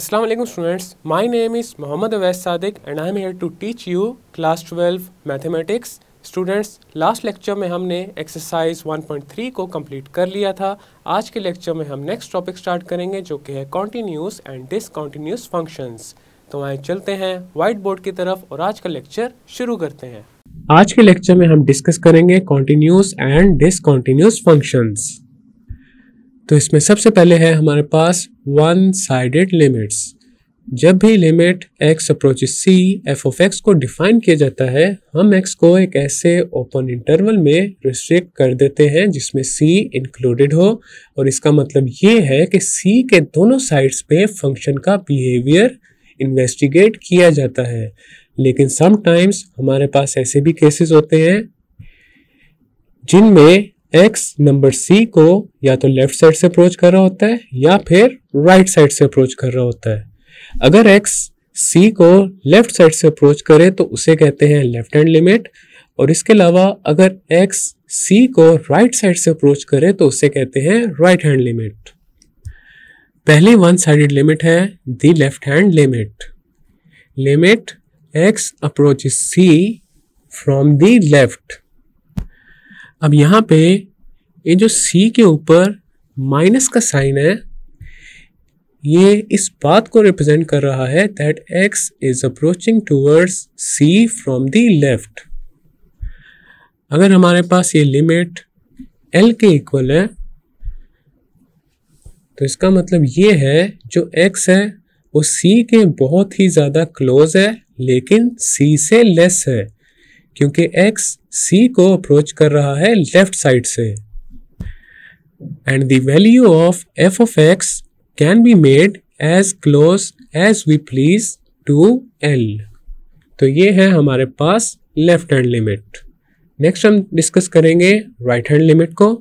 Assalamu alaikum students, my name is Mohammad Awais Sadiq and I am here to teach you class 12 mathematics. Students, last lecture में हमने exercise 1.3 को complete कर लिया था। आज के लेक्चर में हम नेक्स्ट टॉपिक स्टार्ट करेंगे जो कि है कॉन्टिन्यूस एंड डिसकॉन्टिन्यूस फंक्शंस। तो आइए चलते हैं वाइट बोर्ड की तरफ और आज का लेक्चर शुरू करते हैं। आज के लेक्चर में हम डिस्कस करेंगे कॉन्टिन्यूस एंड डिसकॉन्टिन्यूस फंक्शंस। तो इसमें सबसे पहले है हमारे पास वन साइडेड लिमिट्स। जब भी limit x approaches c f of x को डिफाइन किया जाता है, हम x को एक ऐसे ओपन इंटरवल में रिस्ट्रिक्ट कर देते हैं जिसमें c इंक्लूडेड हो, और इसका मतलब ये है कि c के दोनों साइड्स पे फंक्शन का बिहेवियर इन्वेस्टिगेट किया जाता है। लेकिन समटाइम्स हमारे पास ऐसे भी केसेस होते हैं जिनमें x नंबर c को या तो लेफ्ट साइड से अप्रोच कर रहा होता है या फिर राइट साइड से अप्रोच कर रहा होता है। अगर x c को लेफ्ट साइड से अप्रोच करे तो उसे कहते हैं लेफ्ट हैंड लिमिट, और इसके अलावा अगर x c को राइट साइड से अप्रोच करे तो उसे कहते हैं राइट हैंड लिमिट। पहली वन साइडेड लिमिट है the left hand limit. Limit x approaches c from the left. अब यहाँ पे ये जो c के ऊपर माइनस का साइन है, ये इस बात को रिप्रेजेंट कर रहा है that x is approaching towards c from the left. अगर हमारे पास ये लिमिट l के इक्वल है तो इसका मतलब ये है जो x है वो c के बहुत ही ज़्यादा क्लोज है लेकिन c से लेस है, क्योंकि x c को अप्रोच कर रहा है लेफ्ट साइड से। And the value of f of x can be made as close as we please to L। तो ये है हमारे पास लेफ्ट हैंड लिमिट। नेक्स्ट हम डिस्कस करेंगे राइट हैंड लिमिट को।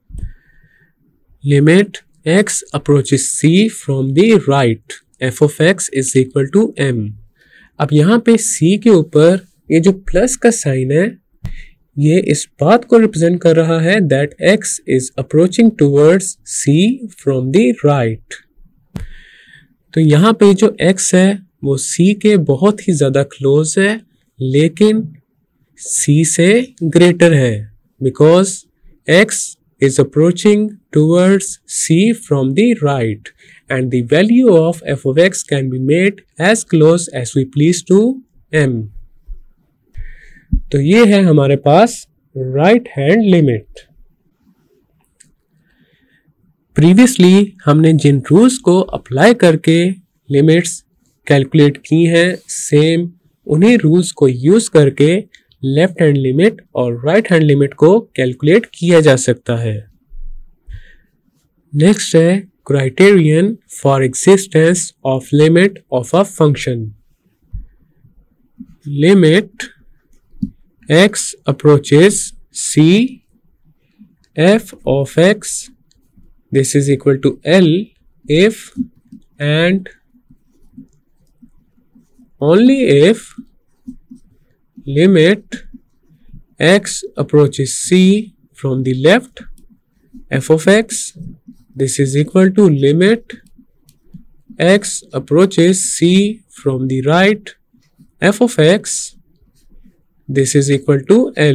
Limit x approaches c from the right, f of x is equal to m। अब यहाँ पे c के ऊपर ये जो प्लस का साइन है ये इस बात को रिप्रेजेंट कर रहा है that x is approaching towards c from the right। तो यहाँ पे जो x है वो c के बहुत ही ज़्यादा क्लोज है लेकिन c से ग्रेटर है, because x is approaching towards c from the right and the value of f of x can be made as close as we please to m। तो ये है हमारे पास राइट हैंड लिमिट। प्रीवियसली हमने जिन rules को apply करके limits calculate की हैं, सेम उन्हीं रूल्स को यूज करके लेफ्ट हैंड लिमिट और राइट हैंड लिमिट को कैलकुलेट किया जा सकता है। नेक्स्ट है criterion for existence of limit of a function. Limit x approaches c f of x, this is equal to L if and only if limit x approaches c from the left f of x, this is equal to limit x approaches c from the right f of x, this is equal to L।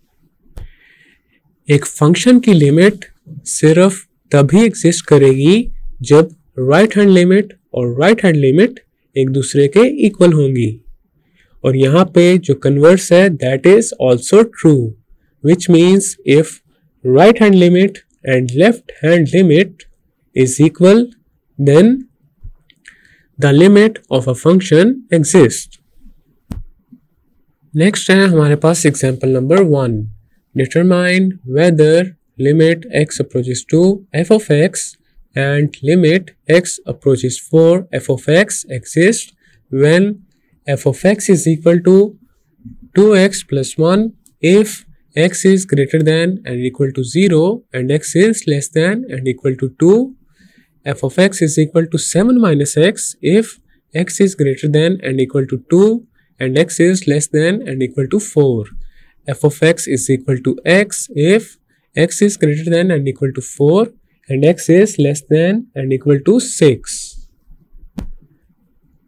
एक function की limit सिर्फ तभी exist करेगी जब right hand limit और right hand limit एक दूसरे के इक्वल होंगी, और यहाँ पे जो कन्वर्स है that is also true, which means if right hand limit and left hand limit is equal then the limit of a function exist. Next है हमारे पास example number 1। Determine whether limit x approaches to f of x and limit x approaches 4 f of x exist when f of x is equal to 2x plus 1 if x is greater than and equal to 0 and x is less than and equal to 2, f of x is equal to 7 minus x if x is greater than and equal to 2 and x is less than and equal to 4, f of x is equal to x if x is greater than and equal to 4 and x is less than and equal to 6.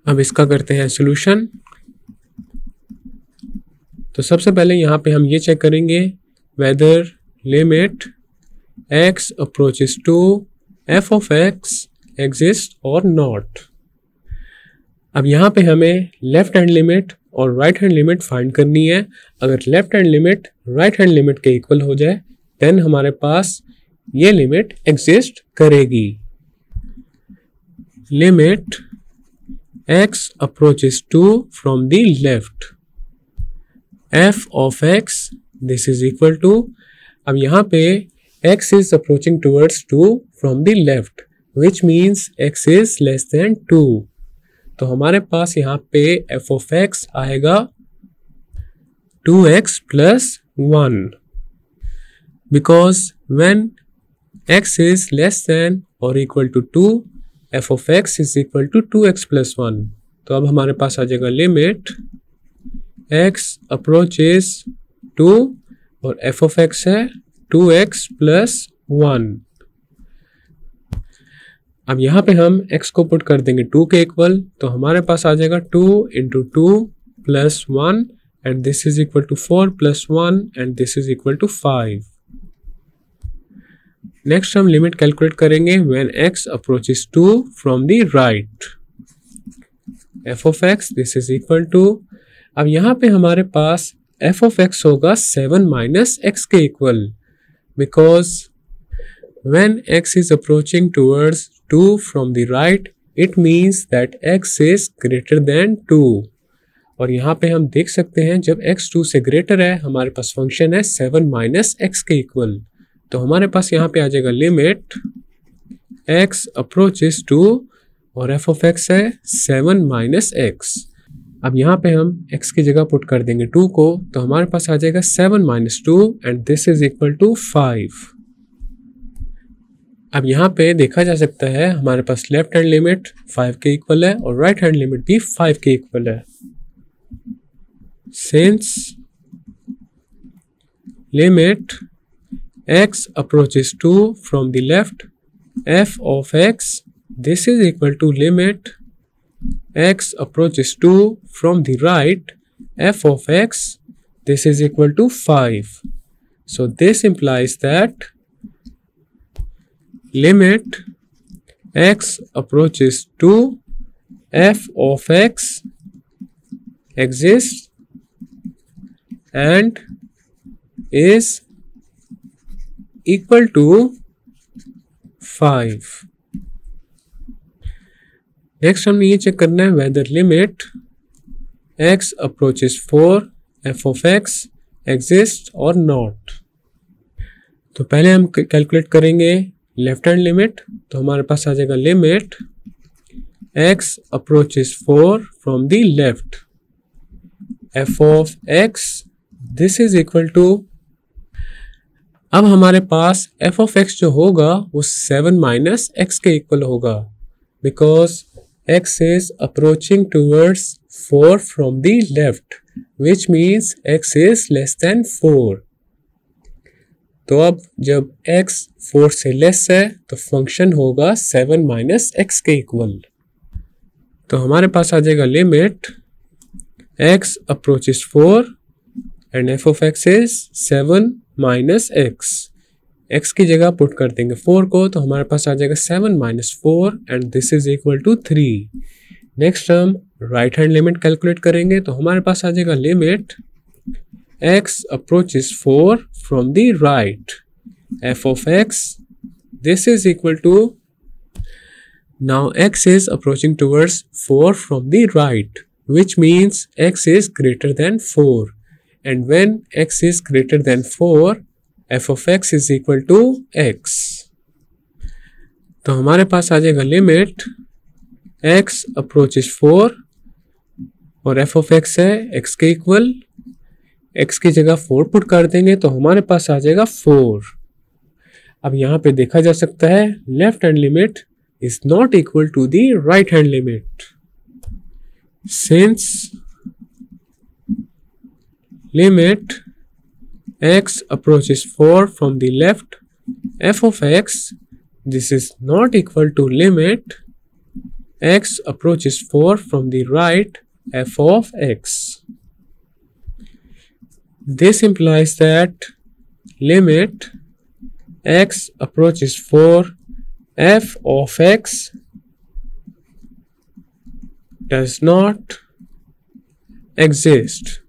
अब इसका करते हैं solution. तो सबसे पहले यहाँ पे हम ये चेक करेंगे whether limit x approaches to f of x exist और नॉट। अब यहाँ पे हमें लेफ्ट हैंड लिमिट और राइट हैंड लिमिट फाइंड करनी है। अगर left hand limit right hand limit के इक्वल हो जाए देन हमारे पास ये लिमिट एग्जिस्ट करेगी। Limit x approaches to from the left f of x this is equal to, अब यहाँ पे x is approaching towards 2 from the left which means x is less than 2, तो हमारे पास यहाँ पे f of x आएगा 2x plus 1 because when x is less than or equal to 2 f of x is equal to 2x plus 1, तो अब हमारे पास आ जाएगा लिमिट x approaches 2 और f of x है 2x plus 1। अब यहाँ पे हम x को पुट कर देंगे 2 के इक्वल, तो हमारे पास आ जाएगा 2 into 2 plus 1 and this is equal to 4 plus 1 and this is equal to 5। Next हम लिमिट कैलकुलेट करेंगे when x approaches 2 from the right f of x this is equal to, अब यहाँ पे हमारे पास f of x होगा 7 minus x के equal because when x is approaching towards 2 from the right it means that x is greater than 2, और यहाँ पे हम देख सकते हैं जब x 2 से ग्रेटर है हमारे पास फंक्शन है 7 माइनस x के इक्वल, तो हमारे पास यहाँ पे आ जाएगा लिमिट x अप्रोचेस 2 और f of x है 7 माइनस x। अब यहाँ पे हम x की जगह पुट कर देंगे 2 को, तो हमारे पास आ जाएगा 7 minus 2 and this is equal to 5। अब यहाँ पे देखा जा सकता है हमारे पास लेफ्ट हैंड लिमिट 5 के इक्वल है और राइट हैंड लिमिट भी 5 के इक्वल है। Since limit x approaches 2 from the left f of x this is equal to limit x approaches 2 from the right f of x this is equal to 5, so this implies that limit x approaches 2 f of x exists and is equal to 5। Next हमने ये check करना है whether limit x approaches 4 f of x exist और not. तो पहले हम calculate करेंगे left hand limit, तो हमारे पास आ जाएगा limit x approaches 4 from the left f of x this is equal to, अब हमारे पास f of x जो होगा वो 7 माइनस x के इक्वल होगा because x is approaching towards 4 from the left which means x is less than 4, तो अब जब x 4 से लेस है तो फंक्शन होगा 7 माइनस x के इक्वल, तो हमारे पास आ जाएगा limit x approaches 4 and f of x is 7 minus x की जगह पुट कर देंगे 4 को, तो हमारे पास आ जाएगा 7 minus 4 and this is equal to 3। Next हम राइट हैंड लिमिट कैलकुलेट करेंगे, तो हमारे पास आ जाएगा limit x approaches 4 from the right f of x this is equal to, now x is approaching towards 4 from the right which means x is greater than 4, and when x is greater than 4 f of x is equal to x, तो हमारे पास आ जाएगा limit x approaches 4 और f of x है x के equal, x की जगह 4 पुट कर देंगे तो हमारे पास आ जाएगा 4। अब यहाँ पे देखा जा सकता है left hand limit is not equal to the right hand limit, since limit x approaches 4 from the left f of x this is not equal to limit x approaches 4 from the right f of x. This implies that limit x approaches 4 f of x does not exist.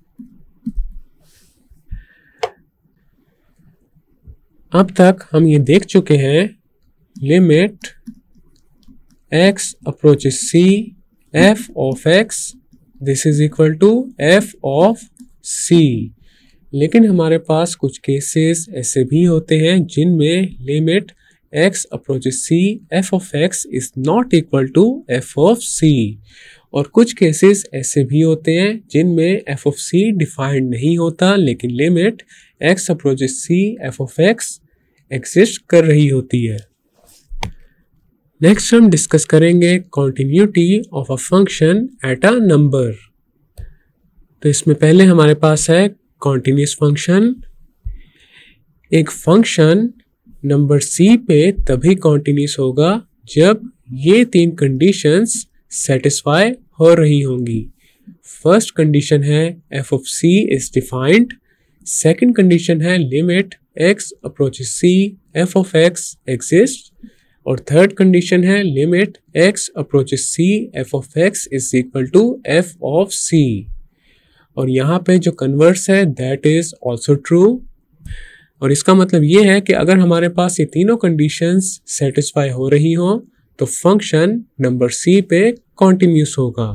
अब तक हम ये देख चुके हैं limit x approaches c f of x this is equal to f of c. लेकिन हमारे पास कुछ केसेस ऐसे भी होते हैं जिनमें limit x approaches c f of x is not equal to f of c. और कुछ केसेस ऐसे भी होते हैं जिनमें f of c डिफाइंड नहीं होता लेकिन limit x approaches c f of x exist कर रही होती है. नेक्स्ट हम डिस्कस करेंगे continuity of a function at a number. तो इसमें पहले हमारे पास है कॉन्टिन्यूस फंक्शन. एक फंक्शन नंबर c पे तभी कॉन्टिन्यूस होगा जब ये तीन कंडीशंस सेटिस्फाई हो रही होंगी. फर्स्ट कंडीशन है f of c is defined. Second condition है limit x approaches c f of x exists. और थर्ड कंडीशन है limit x approaches c f of x is equal to f of c. और यहाँ पे जो converse है that is also true. और इसका मतलब ये है कि अगर हमारे पास ये तीनों कंडीशंस सेटिस्फाई हो रही हो तो फंक्शन नंबर c पे कॉन्टिन्यूस होगा.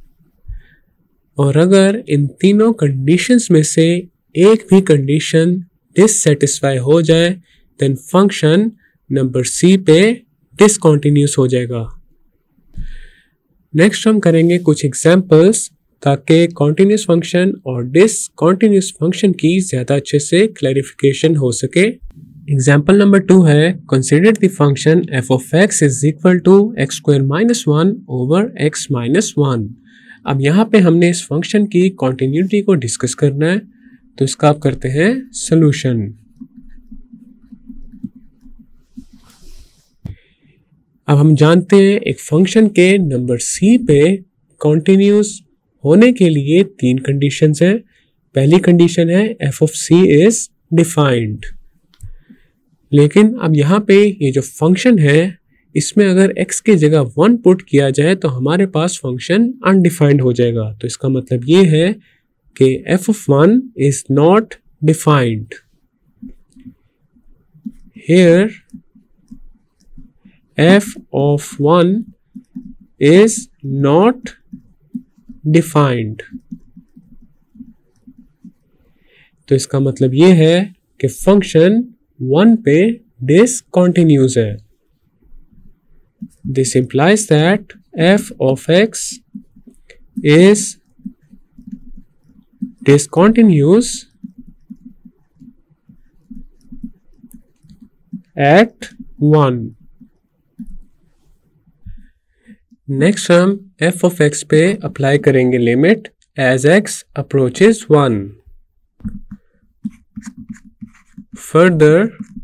और अगर इन तीनों कंडीशंस में से एक भी कंडीशन डिससेटिस्फाई हो जाए देन फंक्शन नंबर c पे डिसकंटिन्यूस हो जाएगा. नेक्स्ट हम करेंगे कुछ एग्जांपल्स ताकि कॉन्टिन्यूस फंक्शन और डिसकंटिन्यूस फंक्शन की ज़्यादा अच्छे से क्लैरिफिकेशन हो सके. एग्जांपल नंबर 2 है consider the function f of x is equal to x square minus 1 over x minus 1. अब यहाँ पे हमने इस फंक्शन की कॉन्टिन्यूटी को डिस्कस करना है तो इसका आप करते हैं सॉल्यूशन. अब हम जानते हैं एक फंक्शन के नंबर c पे कॉन्टिन्यूस होने के लिए तीन कंडीशंस हैं. पहली कंडीशन है f of c is defined. लेकिन अब यहाँ पे ये जो फंक्शन है इसमें अगर x की जगह 1 पुट किया जाए तो हमारे पास फंक्शन अनडिफाइंड हो जाएगा. तो इसका मतलब ये है कि f of 1 is not defined. Here f of 1 is not defined. तो इसका मतलब ये है कि फंक्शन 1 पे डिसकंटिन्यूस है. This implies that f of x is discontinuous at 1. Next हम f of x पे अप्लाई करेंगे limit as x approaches 1. Further,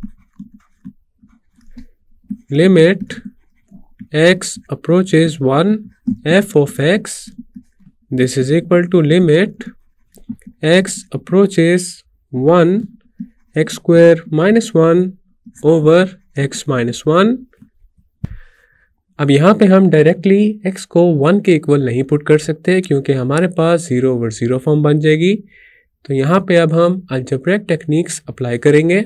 limit x approaches 1 f of x this is equal to limit x approaches 1 x square minus 1 over x minus 1. अब यहाँ पे हम directly x को 1 के equal नहीं put कर सकते क्योंकि हमारे पास 0 over 0 फॉर्म बन जाएगी. तो यहाँ पे अब हम अलजेब्रिक टेक्निक्स अप्लाई करेंगे.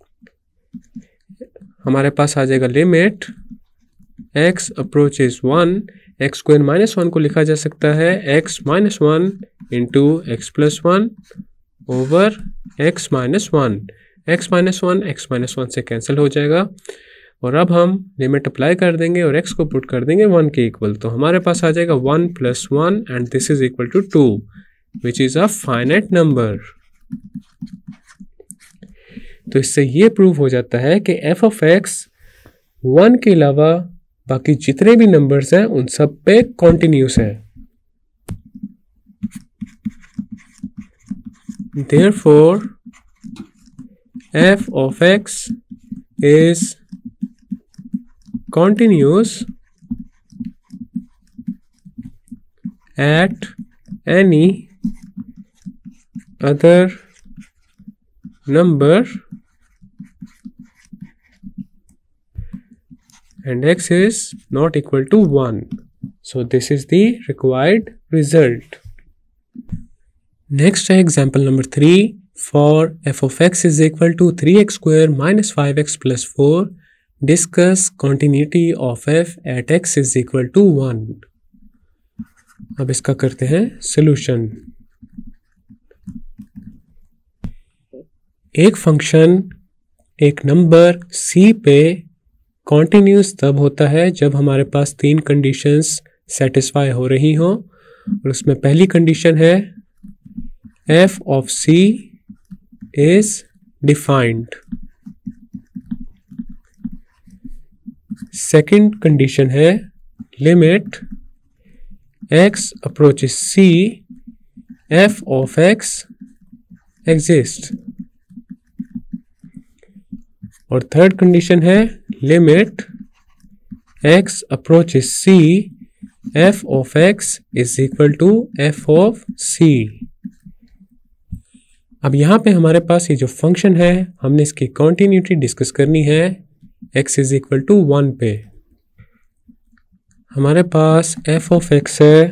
हमारे पास आ जाएगा limit x approaches 1 x square minus 1 को लिखा जा सकता है x minus 1 into x plus 1 over x minus 1. x minus 1 x minus 1 से कैंसिल हो जाएगा और अब हम लिमिट अप्लाई कर देंगे और x को पुट कर देंगे 1 के इक्वल. तो हमारे पास आ जाएगा 1 plus 1 and this is equal to 2 which is a finite number. तो इससे ये प्रूव हो जाता है कि f of x 1 के अलावा बाकी जितने भी नंबर्स हैं उन सब पे कॉन्टिन्यूस है. Therefore, f of x is continuous at any other number and x is not equal to 1. So this is the required result. Next example number 3. For f of x is equal to 3x square minus 5x plus 4, discuss continuity of f at x is equal to 1. अब इसका करते हैं solution. एक function एक number c पे continuous तब होता है जब हमारे पास 3 कंडीशंस सेटिस्फाई हो रही हों, और उसमें पहली कंडीशन है f of c is defined. Second condition है limit x approaches c f of x exists. और थर्ड कंडीशन है limit x approaches c f of x is equal to f of c. अब यहाँ पे हमारे पास ये जो फंक्शन है हमने इसकी कॉन्टिन्यूटी डिस्कस करनी है x इज इक्वल टू 1 पे। हमारे पास f ऑफ x है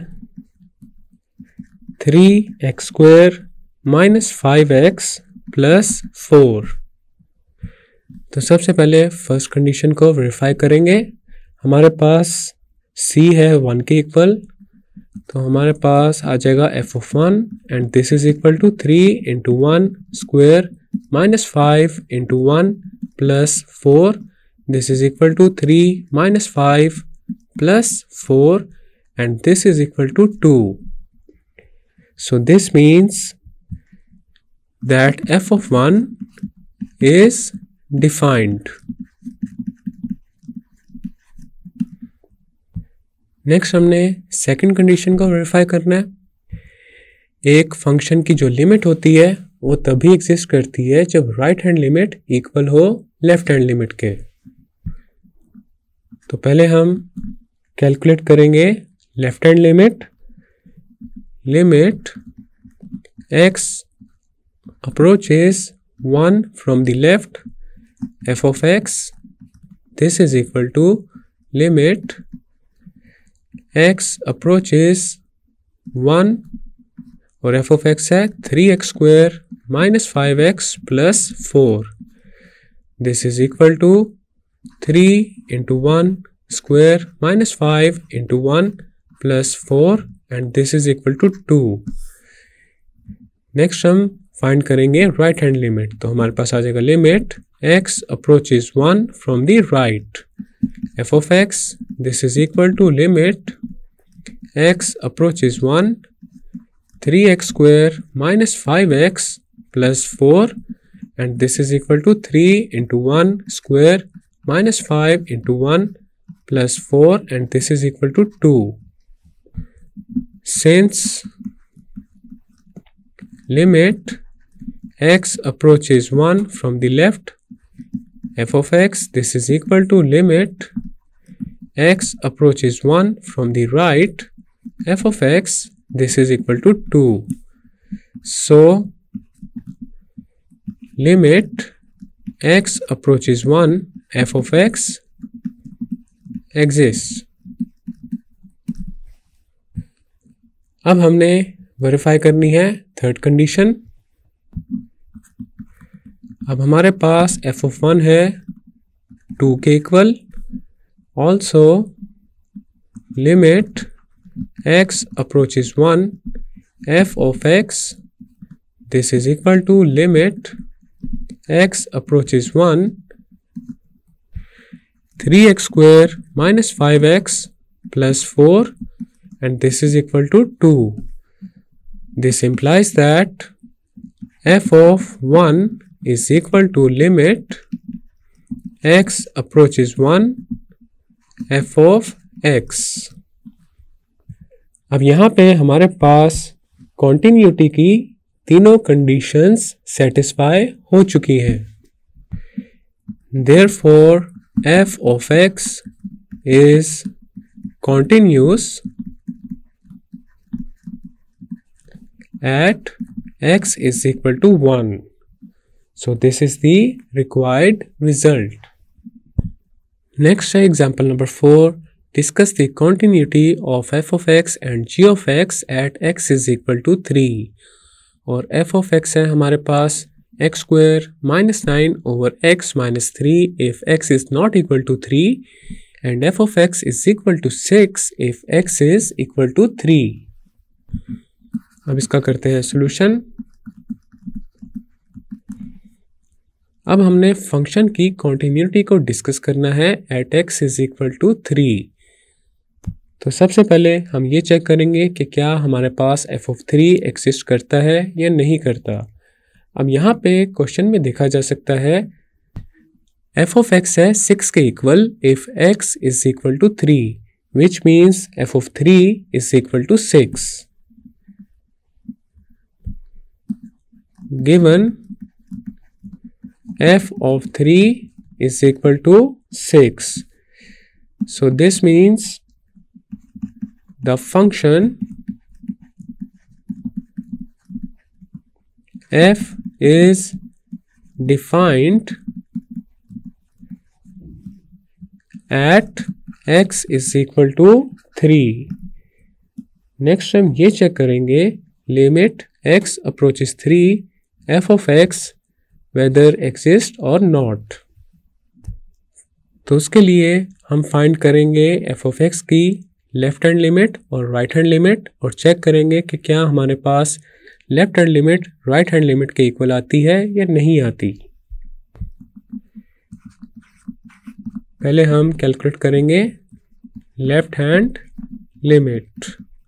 3x square minus 5x plus 4। तो सबसे पहले फर्स्ट कंडीशन को वेरीफाई करेंगे। हमारे पास c है 1 के इक्वल, तो हमारे पास आ जाएगा f of 1 and this is equal to 3 into 1 square minus 5 into 1 plus 4, this is equal to 3 minus 5 plus 4 and this is equal to 2. So this means that f of 1 is defined. Next हमने second condition को verify करना है। एक function की जो limit होती है वो तभी एग्जिस्ट करती है जब राइट हैंड लिमिट इक्वल हो लेफ्ट हैंड लिमिट के। तो पहले हम कैलकुलेट करेंगे left hand limit. Limit x approaches 1 from the left f of x, this is equal to limit x approaches 1 और f of x है 3x square minus 5x plus 4, this is equal to 3 into 1 square minus 5 into 1 plus 4 and this is equal to 2. Next हम find करेंगे right hand limit. तो हमारे पास आ जाएगा limit x approaches 1 from the right f of x, this is equal to limit x approaches 1 3x square minus 5x plus 4 and this is equal to 3 into 1 square minus 5 into 1 plus 4 and this is equal to 2. Since limit x approaches 1 from the left f of x, this is equal to limit x approaches 1 from the right f of x, this is equal to 2. So limit x approaches 1 f of x exists. अब हमने verify करनी है third condition. अब हमारे पास f of 1 है 2 के equal, also limit x approaches 1 f of x, this is equal to limit x approaches 1 3x square minus 5x plus 4 and this is equal to 2. This implies that f of 1 is equal to limit x approaches 1 f of x. अब यहाँ पे हमारे पास continuity की तीनों conditions satisfy हो चुकी हैं। Therefore, f of x is continuous at x is equal to 1. So this is the required result. Next example number 4. Discuss the continuity of f of x and g of x at x is equal to 3. और f of x है हमारे पास x square minus 9 over x minus 3 if x is not equal to 3 and f of x is equal to 6 if x is equal to 3. अब इसका करते हैं solution. अब हमने function की कॉन्टिन्यूटी को डिस्कस करना है at x is equal to 3. तो सबसे पहले हम ये चेक करेंगे कि क्या हमारे पास f of 3 एग्जिस्ट करता है या नहीं करता. अब यहाँ पे क्वेश्चन में देखा जा सकता है f of x है 6 के equal if x is equal to 3 which means f of 3 is equal to 6. Given f of 3 is equal to 6. So this means the function f is defined at x is equal to 3. Next हम ये check करेंगे limit x approaches 3 f of x whether exist or not. तो उसके लिए हम find करेंगे f of x की left hand limit और राइट हैंड लिमिट और चेक करेंगे कि क्या हमारे पास left hand limit right hand limit के इक्वल आती है या नहीं आती. पहले हम कैलकुलेट करेंगे लेफ्ट हैंड लिमिट.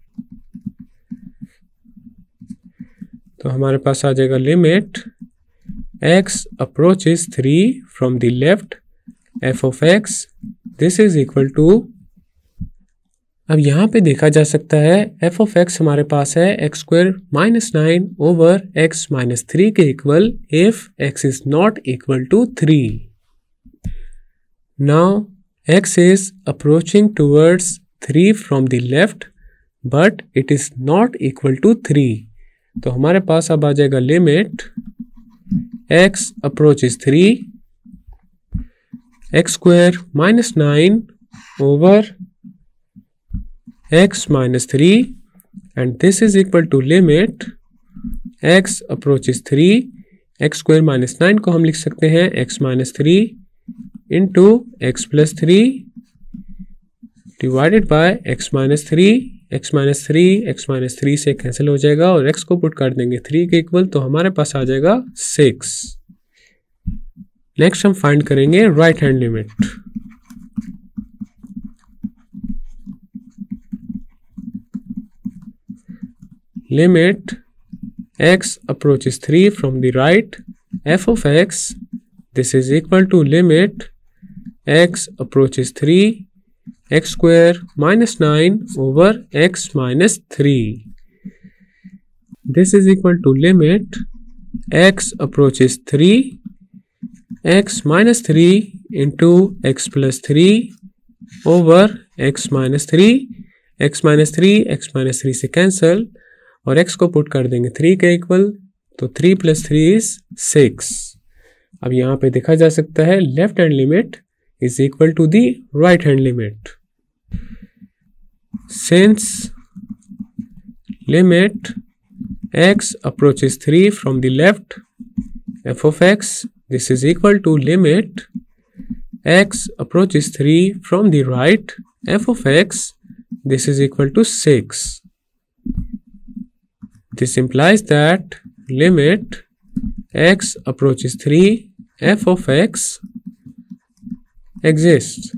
तो हमारे पास आ जाएगा limit x approaches 3 from the left f of x this is equal to. अब यहाँ पे देखा जा सकता है f of x हमारे पास है x square minus 9 over x minus 3 के equal if x is not equal to 3. Now x is approaching towards 3 from the left but it is not equal to 3. तो हमारे पास अब आ जाएगा limit x approaches 3 x square minus 9 over x minus 3 and this is equal to limit x approaches 3 x square minus 9 को हम लिख सकते हैं x minus 3 into x plus 3 divided by x minus 3. x minus 3 x minus 3 से cancel हो जाएगा और x को पुट कर देंगे 3 के इक्वल तो हमारे पास आ जाएगा 6. नेक्स्ट हम फाइंड करेंगे right hand limit. Limit x approaches 3 from the right f of x this is equal to limit x approaches 3 x square minus 9 over x minus 3. This is equal to limit x approaches 3 x minus 3 into x plus 3 over x minus 3. x minus 3 x minus 3 से cancel और x को put कर देंगे 3 के equal तो 3 plus 3 is 6. अब यहाँ पे देखा जा सकता है left hand limit is equal to the right hand limit. Since limit x approaches 3 from the left f of x this is equal to limit x approaches 3 from the right f of x this is equal to 6. This implies that limit x approaches 3 f of x exists.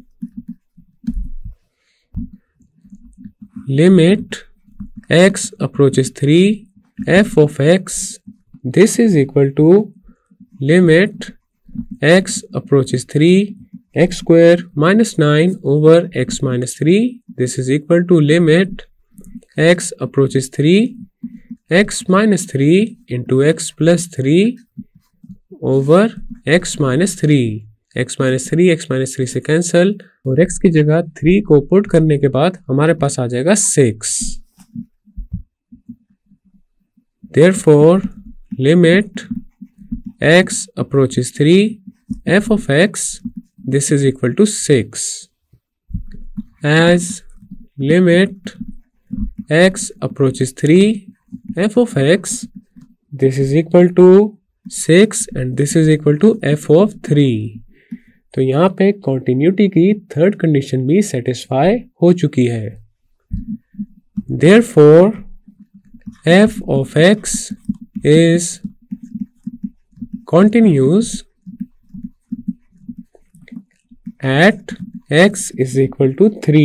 Limit x approaches 3 f of x this is equal to limit x approaches 3 x square minus 9 over x minus 3 this is equal to limit x approaches 3 x minus 3 into x plus 3 over x minus 3. x minus 3 से cancel और x की जगह 3 को put करने के बाद हमारे पास आ जाएगा 6. Therefore, limit x approaches 3, f of x, this is equal to 6. As limit x approaches 3, f of x, this is equal to 6 and this is equal to f of 3. तो यहाँ पे continuity की थर्ड कंडीशन भी satisfy हो चुकी है. Therefore, f of x is continuous at x is equal to 3.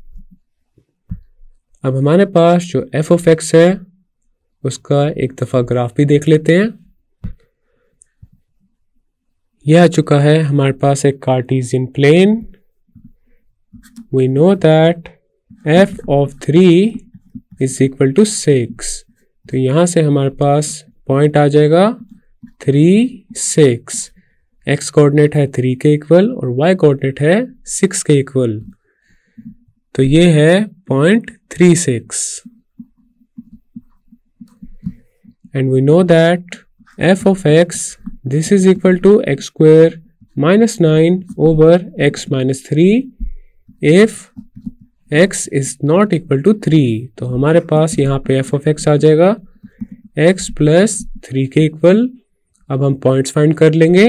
अब हमारे पास जो f of x है उसका एक दफ़ा ग्राफ भी देख लेते हैं. यह आ चुका है हमारे पास एक Cartesian plane. We know that f of 3 is equal to 6. तो यहाँ से हमारे पास पॉइंट आ जाएगा 3, 6. x कोऑर्डिनेट है 3 के इक्वल और y कोऑर्डिनेट है 6 के इक्वल. तो ये है point 36. And we know that f of x, this is equal to x square minus 9 over x minus 3 if x is not equal to 3. तो हमारे पास यहाँ पे f of x आ जाएगा x plus 3 के इक्वल. अब हम पॉइंट्स फाइंड कर लेंगे.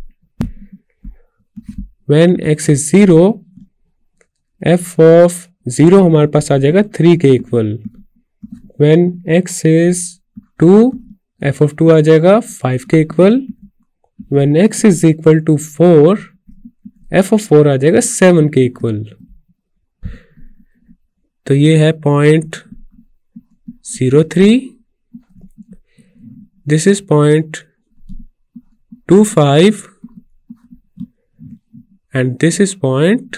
When x is 0, f of 0 हमारे पास आ जाएगा 3 के equal. When x is 2, f of 2 आ जाएगा 5 के equal. When x is equal to 4, f of 4 आ जाएगा 7 के इक्वल. तो ये है point 03. This is point 25 and this is point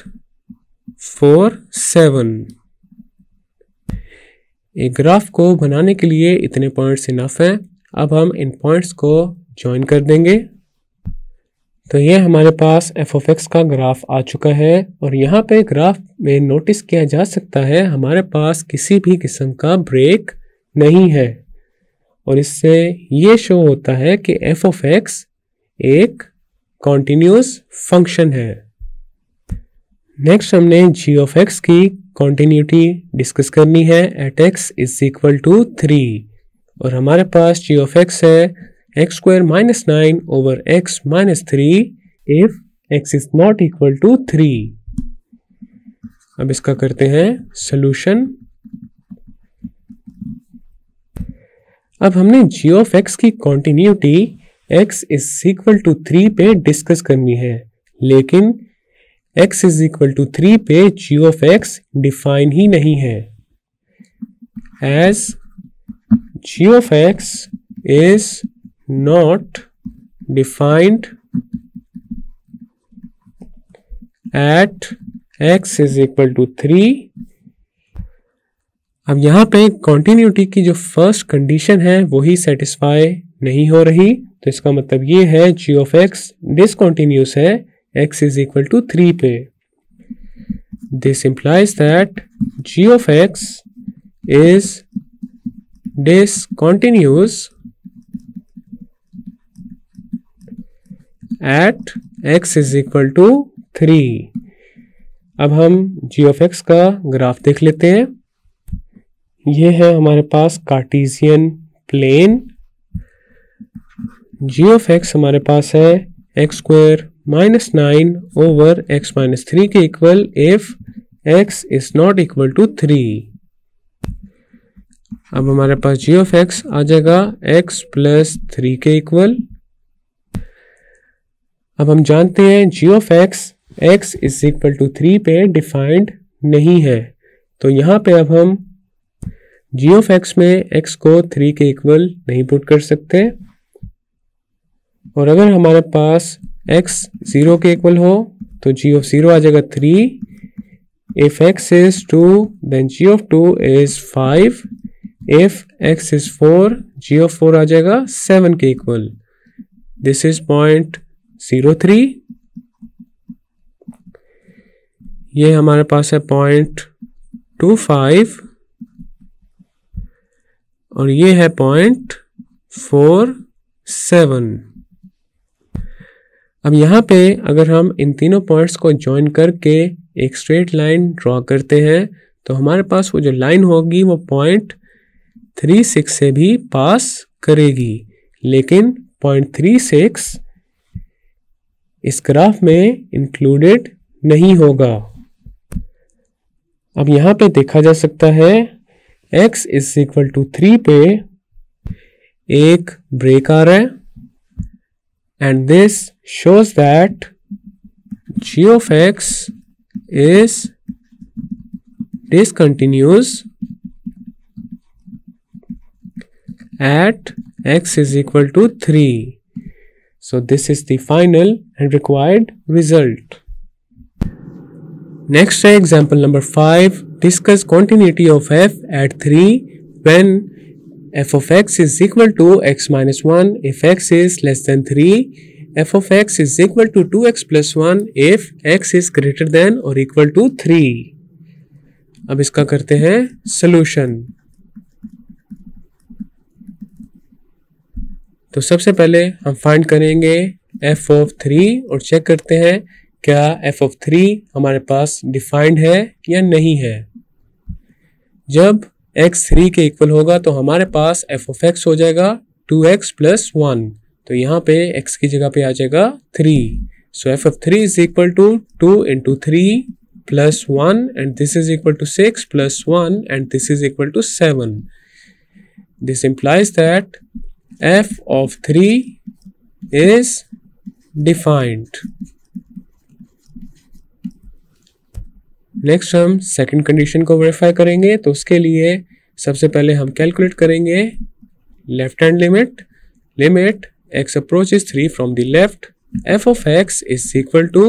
47. एक ग्राफ को बनाने के लिए इतने पॉइंट्स इनफ हैं. अब हम इन पॉइंट्स को ज्वाइन कर देंगे. तो ये हमारे पास f of x का ग्राफ आ चुका है और यहाँ पे ग्राफ में नोटिस किया जा सकता है हमारे पास किसी भी किस्म का ब्रेक नहीं है और इससे ये शो होता है कि f of x एक कॉन्टिन्यूस फंक्शन है. नेक्स्ट हमने g of x की कॉन्टिन्यूटी डिस्कस करनी है at x is equal to 3 और हमारे पास g of x है x square minus 9 over x minus 3 if x is not equal to 3. अब इसका करते हैं सॉल्यूशन. अब हमने g of x की continuity x is equal to 3 पे डिस्कस करनी है लेकिन x is equal to 3 पे g of x डिफाइन ही नहीं है. As g of x is not defined at x is equal to 3. अब यहाँ पे कॉन्टिन्यूटी की जो फर्स्ट कंडीशन है वही सेटिस्फाई नहीं हो रही तो इसका मतलब ये है g of x डिसकंटिन्यूस है x is equal to 3 पे. This implies that g of x is discontinuous at x is equal to 3. अब हम g of x का ग्राफ देख लेते हैं. ये है हमारे पास Cartesian plane. g of x हमारे पास है x square minus 9 over x minus 3 के equal if x is not equal to 3. अब हमारे पास g of x आ जाएगा x प्लस 3 के इक्वल. अब हम जानते हैं g of x is equal to 3 पे डिफाइंड नहीं है तो यहाँ पे अब हम g of x में x को 3 के इक्वल नहीं पुट कर सकते और अगर हमारे पास x 0 के इक्वल हो तो g of 0 आ जाएगा 3. If x is 2 then g of 2 is 5. If x is 4 g of 4 आ जाएगा 7 के इक्वल. This is point 03. ये हमारे पास है पॉइंट 25 और ये है पॉइंट 4, 7। अब यहाँ पे अगर हम इन तीनों पॉइंट्स को ज्वाइन करके एक स्ट्रेट लाइन ड्रॉ करते हैं तो हमारे पास वो जो लाइन होगी वो पॉइंट 36 से भी पास करेगी, लेकिन पॉइंट 36 इस ग्राफ में इंक्लूडेड नहीं होगा। अब यहाँ पे देखा जा सकता है x इज इक्वल टू 3 पे एक ब्रेक आ रहा है and this shows that g of x is discontinuous at x is equal to 3. So this is the final and required result. Next example number 5. Discuss continuity of f at 3 when f of x is equal to x minus 1 if x is less than 3, f of x is equal to 2x plus 1 if x is greater than or equal to 3. अब इसका करते हैं solution. तो सबसे पहले हम find करेंगे f of 3 और चेक करते हैं क्या f of 3 हमारे पास डिफाइंड है या नहीं है। जब x 3 के इक्वल होगा तो हमारे पास f of x हो जाएगा 2x plus 1, तो यहाँ पे x की जगह पे आ जाएगा 3। So f of 3 is equal to 2 into 3 plus 1 and this is equal to 6 plus 1 and this is equal to 7. This implies that f of 3 is defined. Next हम सेकंड कंडीशन को वेरीफाई करेंगे, तो उसके लिए सबसे पहले हम कैलकुलेट करेंगे left hand limit x approaches 3 from the left f of x is equal to,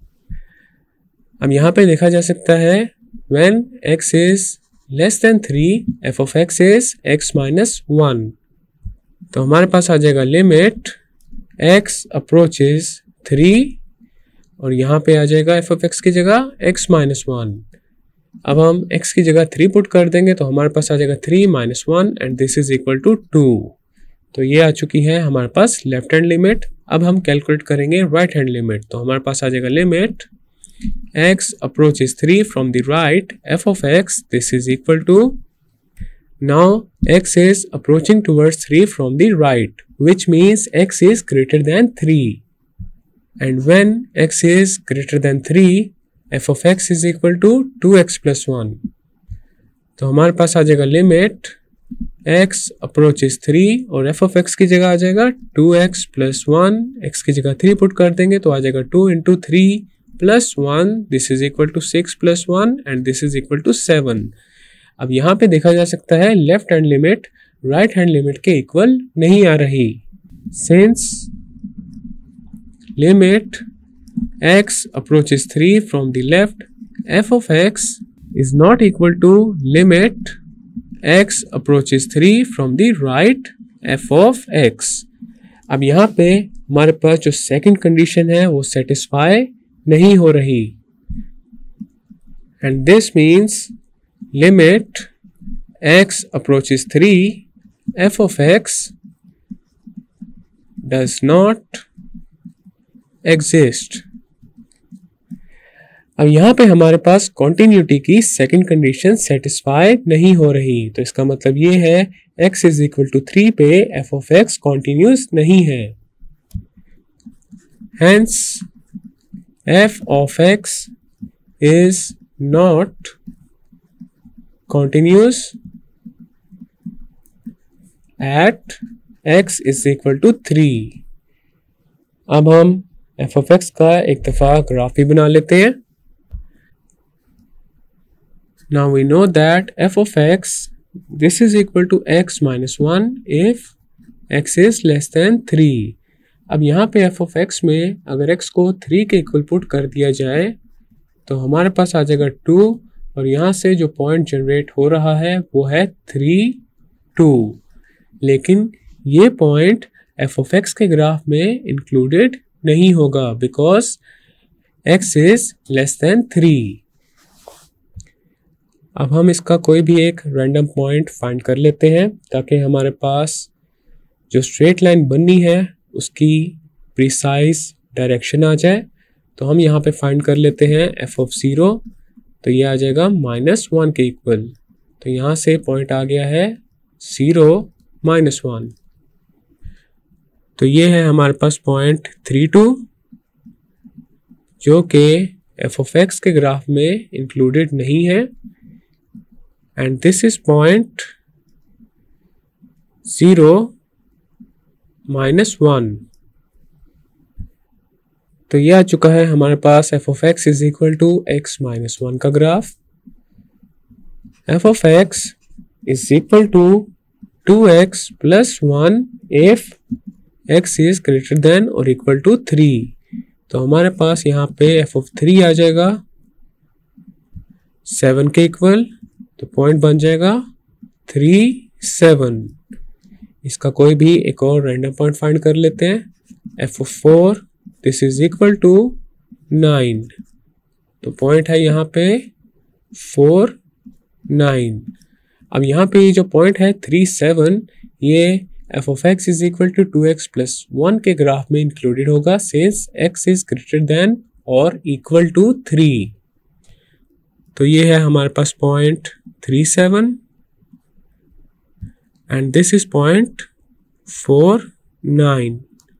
अब यहाँ पे देखा जा सकता है when x is less than 3 f of x is x minus 1, तो हमारे पास आ जाएगा लिमिट x अप्रोचेस 3 और यहाँ पे आ जाएगा f of x की जगह x minus 1। अब हम x की जगह 3 पुट कर देंगे तो हमारे पास आ जाएगा 3 minus 1 and this is equal to 2। तो ये आ चुकी है हमारे पास लेफ्ट हैंड लिमिट। अब हम कैलकुलेट करेंगे राइट हैंड लिमिट, तो हमारे पास आ जाएगा limit x approaches 3 from the right f of x this is equal to, now x is approaching towards 3 from the right, which means x is greater than 3, and when x is greater than 3 f of x is equal to 2x plus 1, तो हमारे पास आ जाएगा limit x approaches 3 और f of x की जगह आ जाएगा 2x plus 1, x की जगह 3 पुट कर देंगे तो आ जाएगा 2 into 3 plus 1, this is equal to 6 plus 1 and this is equal to 7। अब यहाँ पे देखा जा सकता है left hand limit right hand limit के इक्वल नहीं आ रही, since limit x approaches 3 from the left f of x is not equal to limit x approaches 3 from the right f of x। अब यहाँ पे हमारे पास जो सेकंड कंडीशन है वो सेटिस्फाई नहीं हो रही, and this means limit x approaches 3 f of x does not exist। अब यहाँ पे हमारे पास कॉन्टिन्यूटी की सेकंड कंडीशन सेटिस्फाई नहीं हो रही, तो इसका मतलब ये है x इज इक्वल टू 3 पे f of x कॉन्टिन्यूस नहीं है, hence f of x is not continuous at x is equal to 3। अब हम f of x का एक दफा ग्राफ भी बना लेते हैं। Now we know that f of x this is equal to x minus 1 if x is less than 3। अब यहाँ पे f of x में अगर x को 3 के इक्वल पुट कर दिया जाए तो हमारे पास आ जाएगा 2 और यहाँ से जो पॉइंट जनरेट हो रहा है वो है 3, 2, लेकिन ये पॉइंट f of x के ग्राफ में इंक्लूडेड नहीं होगा because x is less than 3। अब हम इसका कोई भी एक रैंडम पॉइंट फाइंड कर लेते हैं ताकि हमारे पास जो स्ट्रेट लाइन बननी है उसकी प्रिसाइज डायरेक्शन आ जाए। तो हम यहाँ पे फाइंड कर लेते हैं एफ ऑफ 0, तो ये आ जाएगा -1 के इक्वल। तो यहाँ से पॉइंट आ गया है 0 -1। तो ये है हमारे पास पॉइंट 3 2, जो कि एफ ऑफ एक्स के ग्राफ में इंक्लूडेड नहीं है, एंड दिस इज पॉइंट 0 -1। तो ये आ चुका है हमारे पास f of x is equal to x -1 का graph. F of x is equal to 2x + 1 if x is greater than और इक्वल टू 3। तो हमारे पास यहाँ पे एफ ऑफ 3 आ जाएगा 7 के इक्वल। तो पॉइंट बन जाएगा 3 7। इसका कोई भी एक और रैंडम पॉइंट फाइंड कर लेते हैं। F of 4 this is equal to 9। तो पॉइंट है यहाँ पे 4 9। अब यहाँ पे ये जो पॉइंट है 3 7, ये f of x is equal to 2x + 1 के ग्राफ में इंक्लूडेड होगा since x is greater than और इक्वल टू 3। तो ये है हमारे पास point 3 7 and this is point 4 9।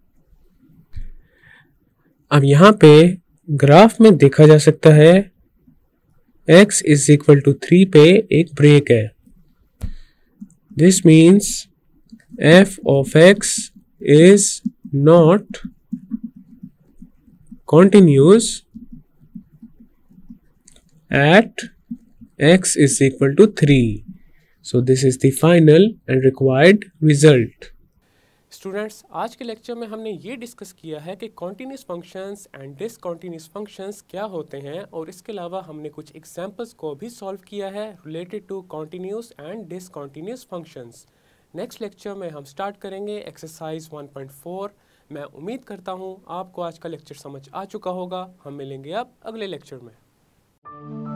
अब यहाँ पे ग्राफ में देखा जा सकता है x इज इक्वल टू 3 पे एक ब्रेक है। This means f of x is not continuous at x is equal to 3. So this is the final and required result. Students, आज के लेक्चर में हमने ये डिस्कस किया है कि continuous functions and discontinuous functions क्या होते हैं, और इसके अलावा हमने कुछ एग्जांपल्स को भी सॉल्व किया है related to continuous and discontinuous functions. Next lecture में हम स्टार्ट करेंगे एक्सरसाइज 1.4। मैं उम्मीद करता हूँ आपको आज का लेक्चर समझ आ चुका होगा। हम मिलेंगे अब अगले लेक्चर में।